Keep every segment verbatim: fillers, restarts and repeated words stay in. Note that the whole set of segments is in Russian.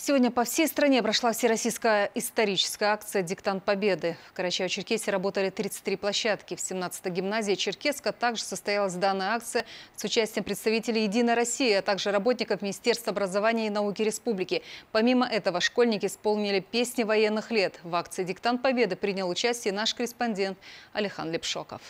Сегодня по всей стране прошла всероссийская историческая акция «Диктант Победы». В Карачаево-Черкесии работали тридцать три площадки. В семнадцатой гимназии Черкесска также состоялась данная акция с участием представителей «Единой России», а также работников Министерства образования и науки Республики. Помимо этого, школьники исполнили песни военных лет. В акции «Диктант Победы» принял участие наш корреспондент Алихан Лепшоков.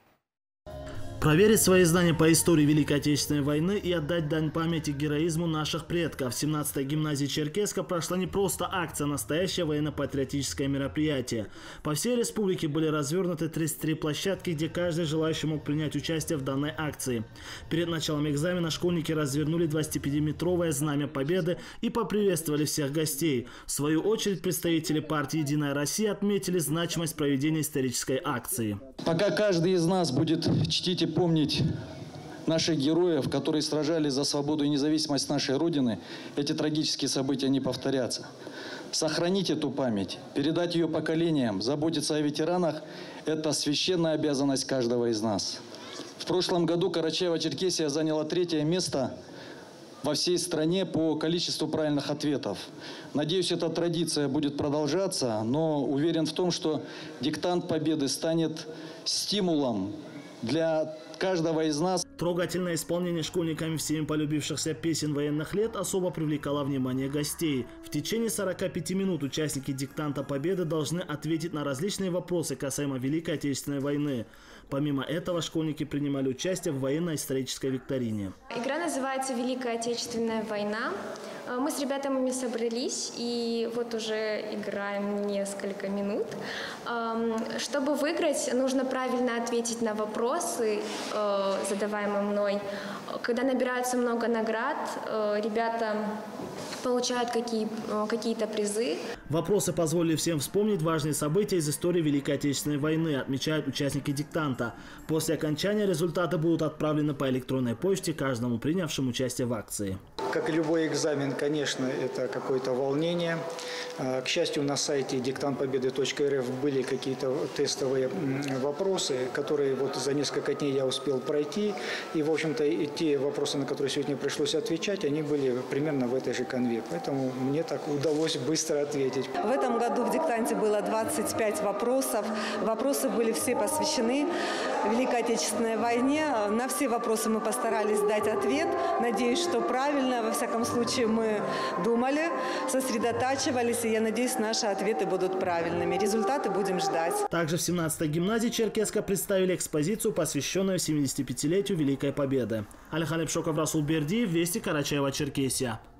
Проверить свои знания по истории Великой Отечественной войны и отдать дань памяти героизму наших предков. В семнадцатой гимназии Черкесска прошла не просто акция, а настоящее военно-патриотическое мероприятие. По всей республике были развернуты тридцать три площадки, где каждый желающий мог принять участие в данной акции. Перед началом экзамена школьники развернули двадцатипятиметровое знамя Победы и поприветствовали всех гостей. В свою очередь представители партии «Единая Россия» отметили значимость проведения исторической акции. Пока каждый из нас будет чтить и помнить наших героев, которые сражались за свободу и независимость нашей Родины, эти трагические события не повторятся. Сохранить эту память, передать ее поколениям, заботиться о ветеранах – это священная обязанность каждого из нас. В прошлом году Карачаево-Черкесия заняла третье место во всей стране по количеству правильных ответов. Надеюсь, эта традиция будет продолжаться, но уверен в том, что диктант Победы станет стимулом для каждого из нас. Трогательное исполнение школьниками всеми полюбившихся песен военных лет особо привлекало внимание гостей. В течение сорока пяти минут участники диктанта Победы должны ответить на различные вопросы касаемо Великой Отечественной войны. Помимо этого, школьники принимали участие в военно-исторической викторине. Игра называется «Великая Отечественная война». Мы с ребятами собрались и вот уже играем несколько минут. Чтобы выиграть, нужно правильно ответить на вопросы, задаваемые мной. Когда набирается много наград, ребята получают какие, какие-то призы. Вопросы позволили всем вспомнить важные события из истории Великой Отечественной войны, отмечают участники диктанта. После окончания результаты будут отправлены по электронной почте каждому принявшему участие в акции. Как и любой экзамен, конечно, это какое-то волнение. К счастью, на сайте диктант победы точка эр эф были какие-то тестовые вопросы, которые вот за несколько дней я успел пройти. И, в общем-то, и те вопросы, на которые сегодня пришлось отвечать, они были примерно в этой же конве. Поэтому мне так удалось быстро ответить. В этом году в диктанте было двадцать пять вопросов. Вопросы были все посвящены Великой Отечественной войне. На все вопросы мы постарались дать ответ. Надеюсь, что правильно. Во всяком случае, мы думали, сосредотачивались, и я надеюсь, наши ответы будут правильными. Результаты будем ждать. Также в семнадцатой гимназии Черкесска представили экспозицию, посвященную семидесятипятилетию Великой Победы. Алихан Лепшоков, Расул Бердиев, Вести, Карачаево-Черкесия.